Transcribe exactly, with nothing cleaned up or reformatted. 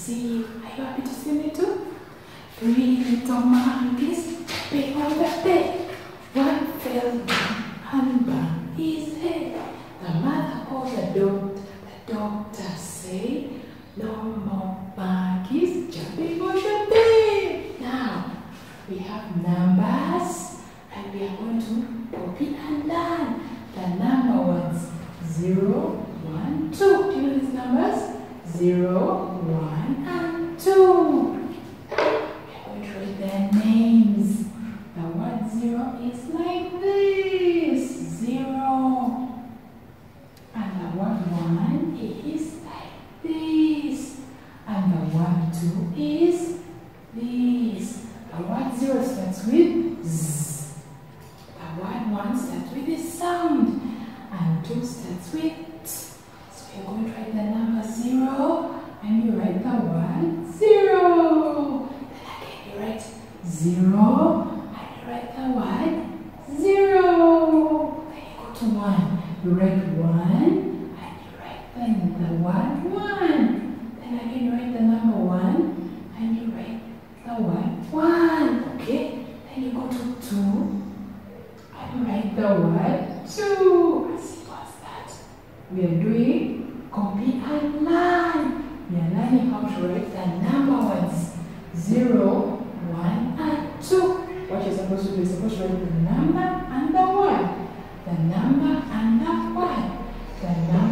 see. Are you happy to see me too? Three little monkeys jumping on the bed. One fell down and banged his head. The mother called the doctor. The doctor said, no more monkeys jumping on the bed. Now, we have numbers and we are going to copy and learn. The number ones, zero, one, two. Do you know these numbers? Zero, one, and two. We are going to write their names. The word zero is like this, zero. And the word one is like this. And the word two is this. The word zero starts with Z. The word one starts with a sound. And two starts with T. So you're going to write the number zero and you write the word zero. Then again you write zero and you write the word zero. Then you go to one. You write one and you write then the word one. Then again you write the number one and you write the word one. Okay? Then you go to two and you write the word two. As simple as that. We are doing copy and learn. We are learning how to write the number ones. Zero, one, and two. What you're supposed to do is supposed to write the number and the one. The number and the one. The number